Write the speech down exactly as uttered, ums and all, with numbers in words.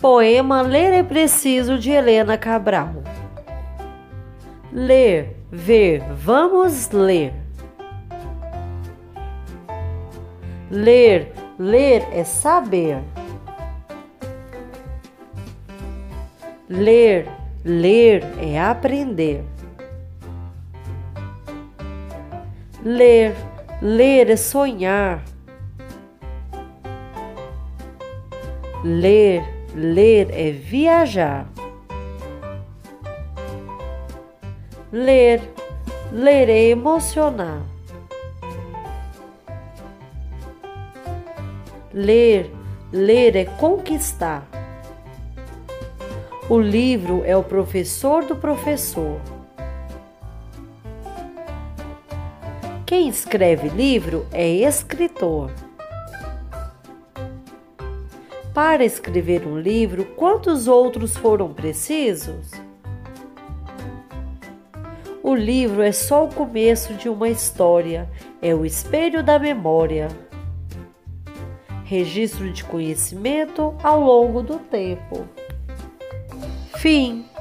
Poema Ler é Preciso, de Helena Cabral. Ler, ver, vamos ler. Ler, ler é saber. Ler, ler é aprender. Ler, ler é sonhar. Ler, ler é viajar. Ler, ler é emocionar. Ler, ler é conquistar. O livro é o professor do professor. Quem escreve livro é escritor. Para escrever um livro, quantos outros foram precisos? O livro é só o começo de uma história, é o espelho da memória. Registro de conhecimento ao longo do tempo. Fim.